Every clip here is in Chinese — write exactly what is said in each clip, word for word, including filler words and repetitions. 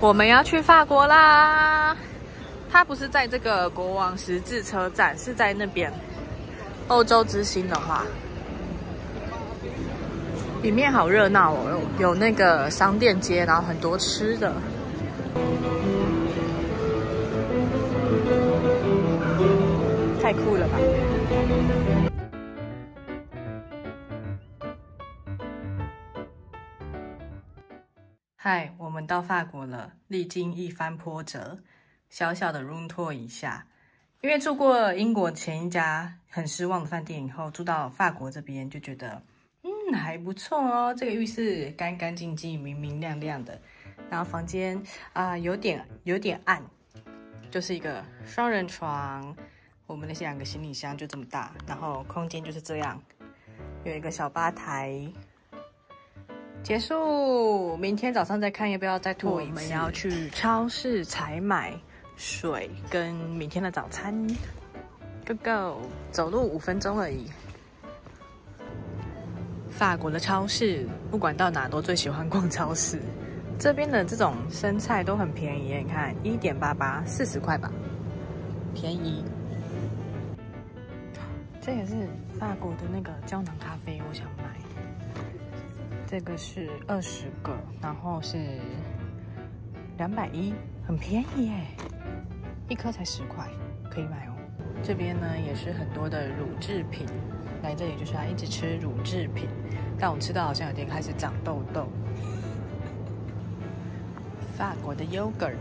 我们要去法国啦！它不是在这个国王十字车站，是在那边。欧洲之星的话，里面好热闹哦，有有那个商店街，然后很多吃的。太酷了吧！嗨，我们到法国了，历经一番波折，小小的 room tour 一下。因为住过英国前一家很失望的饭店以后，住到法国这边就觉得，嗯，还不错哦。这个浴室干干净净、明明亮亮的，然后房间啊、呃、有点有点暗，就是一个双人床。我们那些两个行李箱就这么大，然后空间就是这样，有一个小吧台。结束，明天早上再看要不要再拖一次。我们要去超市采买水跟明天的早餐。Go go， 走路五分钟而已。法国的超市，不管到哪都最喜欢逛超市。这边的这种生菜都很便宜，你看一点八八，四十块吧，便宜。这也是法国的那个胶囊咖啡，我想买。这个是二十个，然后是两百一，很便宜耶，一颗才十块，可以买哦。这边呢也是很多的乳制品，来这里就是要一直吃乳制品，但我吃到好像有点开始长痘痘。法国的 yogurt，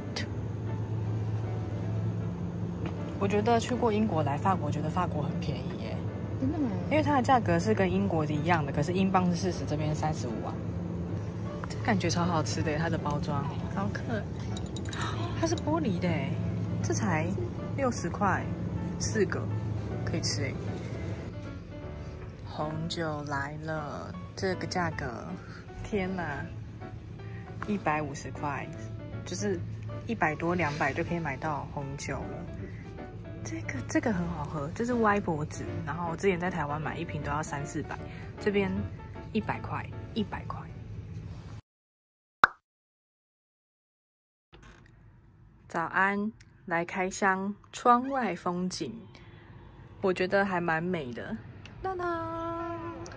我觉得去过英国来法国，觉得法国很便宜耶。真的吗？因为它的价格是跟英国的一样的，可是英镑是四十，这边三十五啊。这感觉超好吃的，它的包装好可爱，它是玻璃的，这才六十块，四个可以吃哎。红酒来了，这个价格，天哪，一百五十块，就是一百多两百就可以买到红酒了。这个这个很好喝，就是歪脖子。然后我之前在台湾买一瓶都要三四百，这边一百块，一百块。早安，来开箱窗外风景，我觉得还蛮美的。当当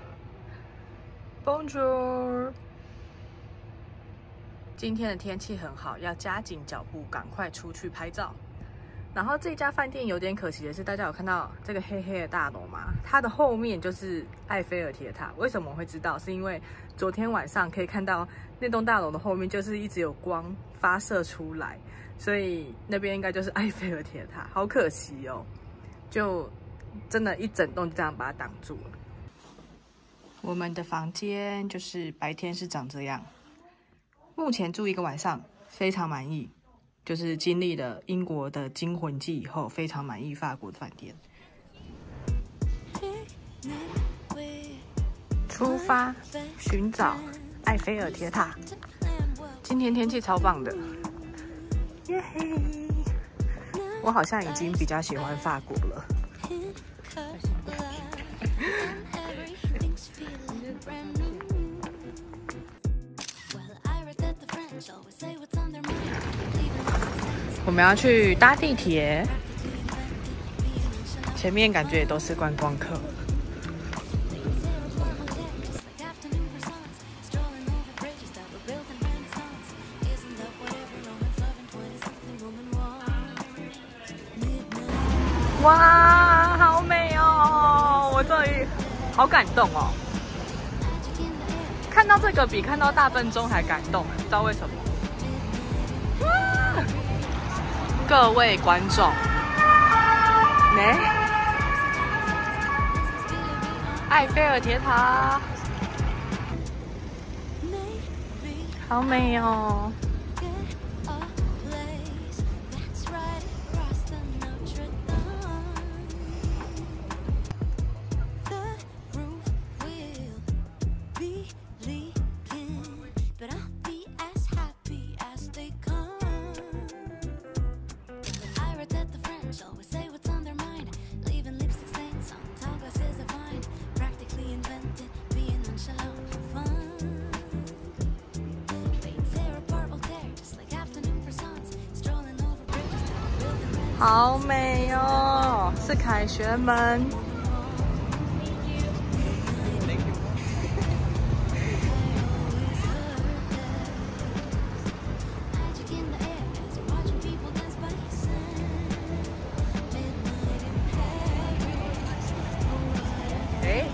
，Bonjour。今天的天气很好，要加紧脚步，赶快出去拍照。然后这家饭店有点可惜的是，大家有看到这个黑黑的大楼吗？它的后面就是埃菲尔铁塔。为什么我会知道？是因为昨天晚上可以看到那栋大楼的后面就是一直有光发射出来，所以那边应该就是埃菲尔铁塔。好可惜哦，就真的一整栋就这样把它挡住了。我们的房间就是白天是长这样，目前住一个晚上，非常满意。就是经历了英国的惊魂记以后，非常满意法国的饭店。出发寻找埃菲尔铁塔。今天天气超棒的，耶嘿！我好像已经比较喜欢法国了。我们要去搭地铁，前面感觉也都是观光客。哇，好美哦！我这里好感动哦，看到这个比看到大笨钟还感动，不知道为什么。各位观众，来，埃菲尔铁塔，好美哦！ 好美哦，是凯旋门。哎。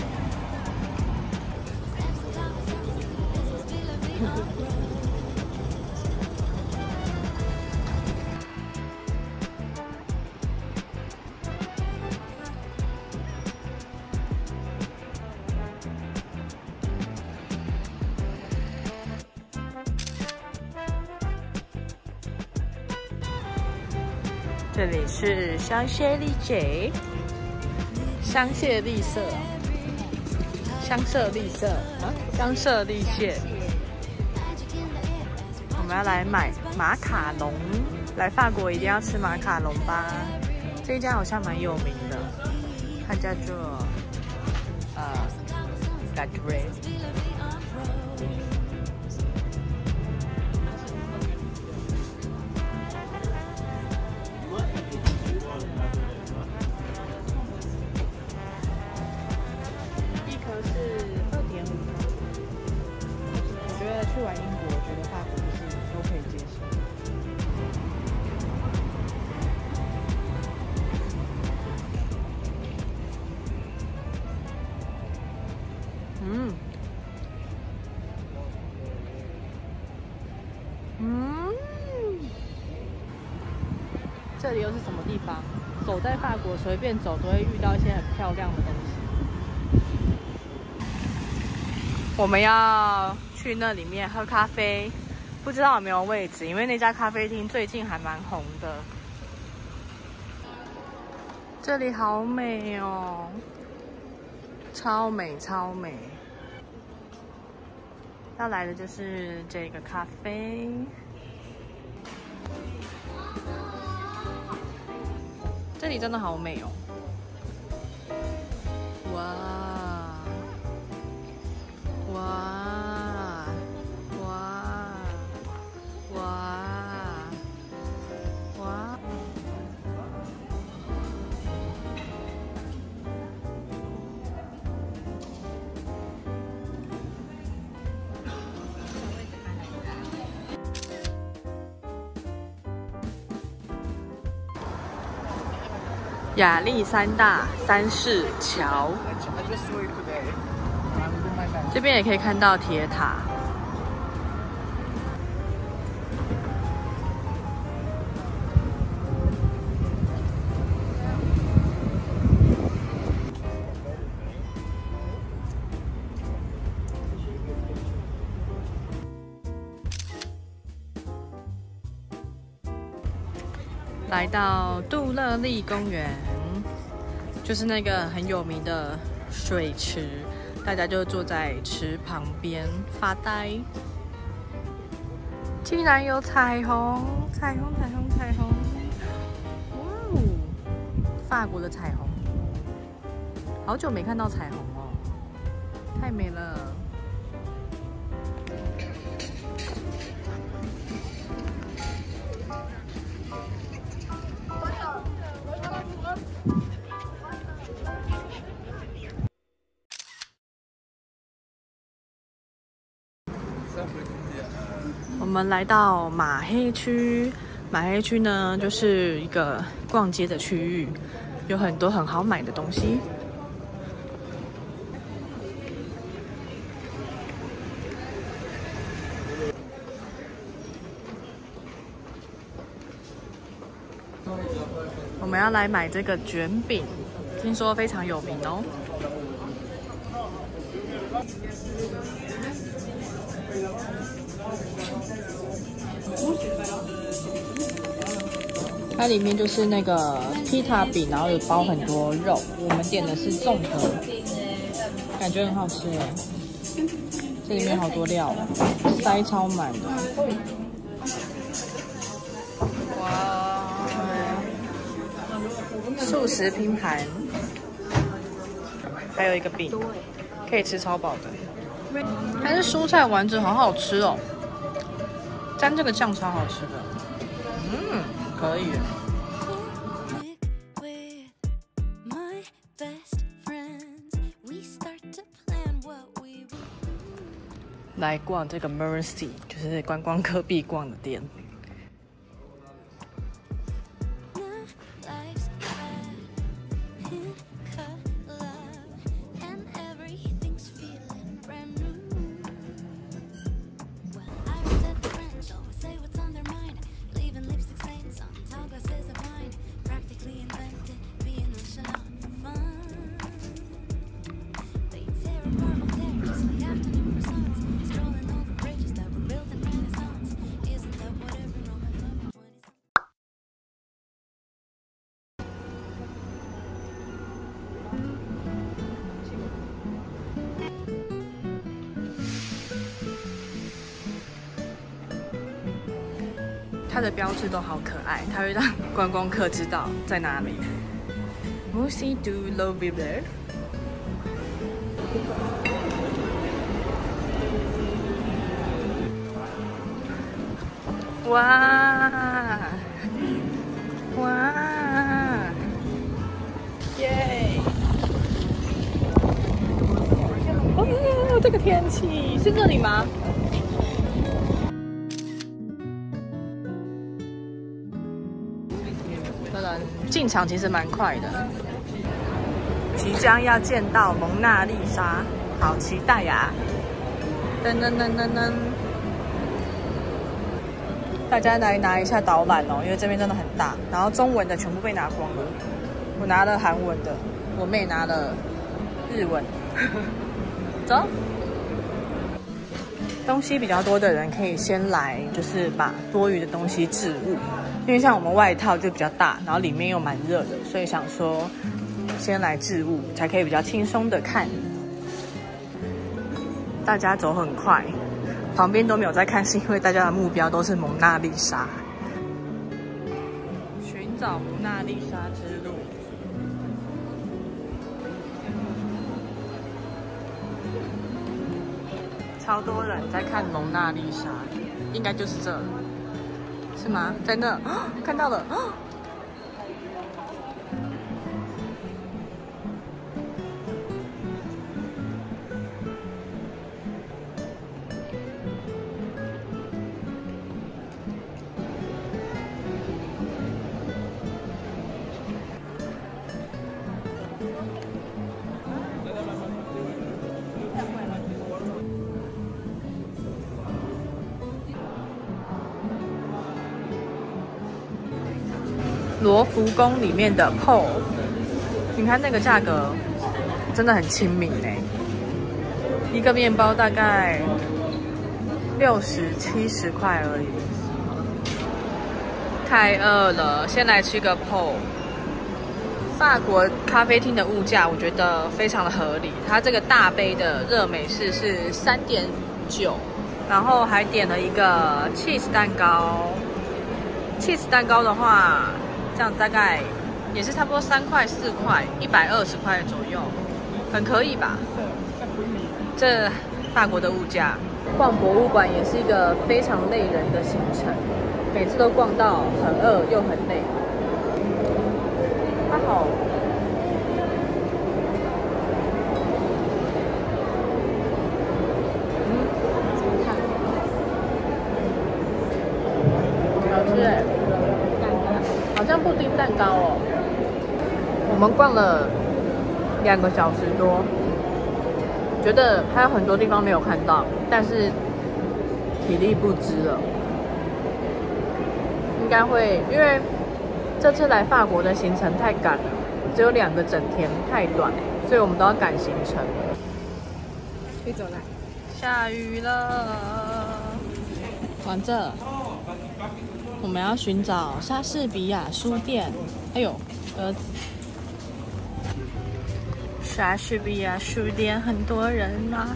这里是香榭丽舍，香榭丽舍，香榭丽舍啊，香榭丽舍。我们要来买马卡龙，来法国一定要吃马卡龙吧？这一家好像蛮有名的，它叫做呃 La Grey。去完英国，我觉得法国就是都可以接受。嗯，嗯，这里又是什么地方？走在法国，随便走都会遇到一些很漂亮的东西。我们要去那里面喝咖啡，不知道有没有位置，因为那家咖啡厅最近还蛮红的。这里好美哦，超美超美。要来的就是这个咖啡。这里真的好美哦！哇！哇哇哇哇！亚历山大三世桥。这边也可以看到铁塔。来到杜乐丽公园，就是那个很有名的水池。大家就坐在池旁边发呆，竟然有彩虹，彩虹，彩虹，彩虹！哇哦，法国的彩虹，好久没看到彩虹哦，太美了。我们来到马黑区，马黑区呢就是一个逛街的区域，有很多很好买的东西。我们要来买这个卷饼，听说非常有名哦。它里面就是那个披萨饼，然后有包很多肉。我们点的是综合，感觉很好吃耶。这里面好多料，塞超满的。哇！素食拼盘，还有一个饼，可以吃超饱的。但是蔬菜丸子好好吃哦，沾这个酱超好吃的。嗯，可以。 来逛这个 Mercy， 就是观光客必逛的店。它的标志都好可爱，它会让观光客知道在哪里。Mercy du Louvre。哇哇耶！哦，这个天气是这里吗？进场其实蛮快的，即将要见到蒙娜丽莎，好期待呀！噔噔噔噔噔，大家来拿一下导览哦，因为这边真的很大，然后中文的全部被拿光了，我拿了韩文的，我妹拿了日文。走，东西比较多的人可以先来，就是把多余的东西置物。因为像我们外套就比较大，然后里面又蛮热的，所以想说先来置物，才可以比较轻松的看。大家走很快，旁边都没有在看，是因为大家的目标都是蒙娜丽莎，寻找蒙娜丽莎之路。超多人在看蒙娜丽莎，应该就是这。是吗？在那，哦，看到了。哦，罗浮宫里面的 P O， 你看那个价格真的很亲民哎，一个面包大概六十七十块而已。太饿了，先来吃个 P O。法国咖啡厅的物价我觉得非常的合理，它这个大杯的热美式是三点九，然后还点了一个 cheese 蛋糕。cheese 蛋糕的话，这样大概也是差不多三块四块，一百二十块左右，很可以吧？这法国的物价，逛博物馆也是一个非常累人的行程，每次都逛到很饿又很累。它好，嗯，怎么看？好吃哎。好像布丁蛋糕哦。我们逛了两个小时多，觉得还有很多地方没有看到，但是体力不支了。应该会，因为这次来法国的行程太赶了，只有两个整天，太短，所以我们都要赶行程。可以走来。下雨了，往这。我们要寻找莎士比亚书店。哎呦，儿子！莎士比亚书店很多人啊。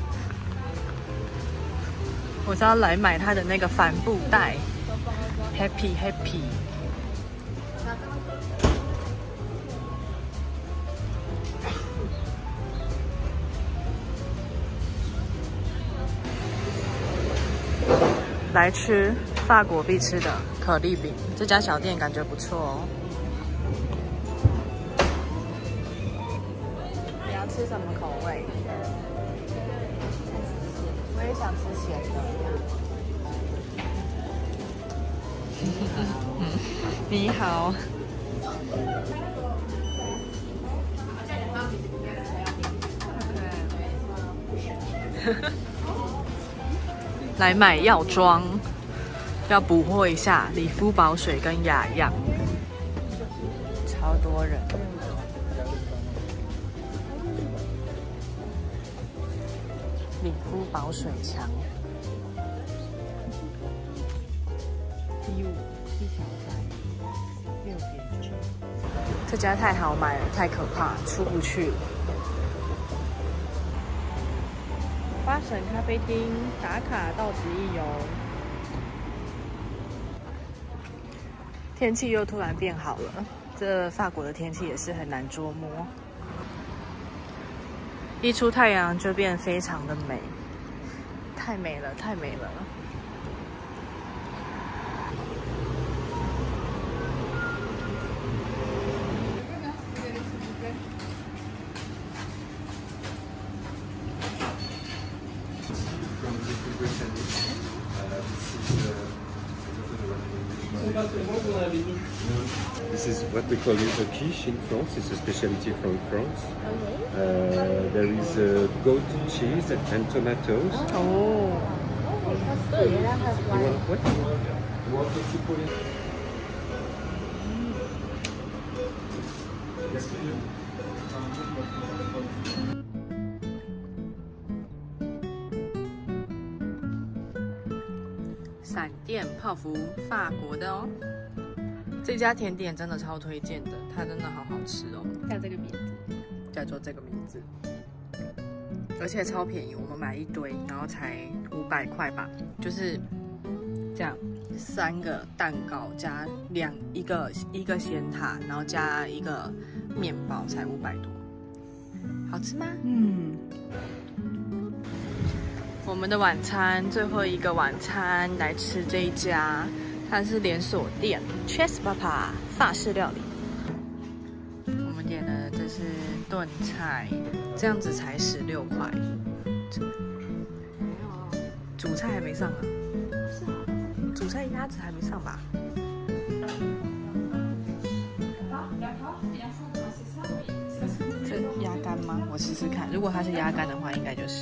我是要来买他的那个帆布袋 ，Happy Happy。来吃法国必吃的可丽饼，这家小店感觉不错哦。你要吃什么口味？我也想想吃咸的。你好。来买药妆，要补货一下理肤宝水跟雅漾，超多人。理肤宝水强，一五一条才六点九。这家太好买了，太可怕，出不去。花神咖啡厅打卡到此一游。天气又突然变好了，这法国的天气也是很难捉摸。一出太阳就变非常的美，太美了，太美了。 This is what we call a quiche in France. It's a specialty from France. Uh, there is uh, goat cheese and tomatoes. Oh, that's good. And I have You like want what? You want to put it? oh. 闪电泡芙，法国的哦。这家甜点真的超推荐的，它真的好好吃哦。 叫这个名字， 叫做这个名字，而且超便宜，我们买一堆，然后才五百块吧，就是这样，三个蛋糕加两一个一个咸塔，然后加一个面包，才五百多，好吃吗？嗯。我们的晚餐，最后一个晚餐来吃这一家，它是连锁店 Chess Papa 法式料理。我们点的这是炖菜，这样子才十六块。主菜还没上啊？是啊，主菜鸭子还没上吧？这鸭肝吗？我试试看，如果它是鸭肝的话，应该就是。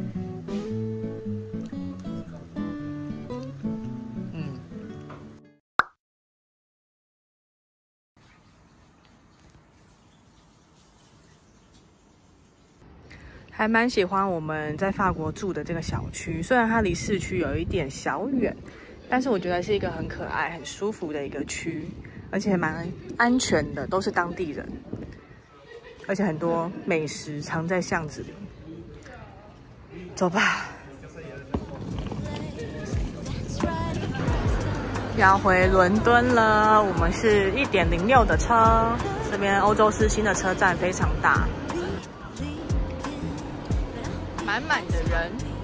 还蛮喜欢我们在法国住的这个小区，虽然它离市区有一点小远，但是我觉得是一个很可爱、很舒服的一个区，而且蛮安全的，都是当地人，而且很多美食藏在巷子里。走吧，要回伦敦了。我们是一点零六的车，这边欧洲之星的车站非常大。满满的人。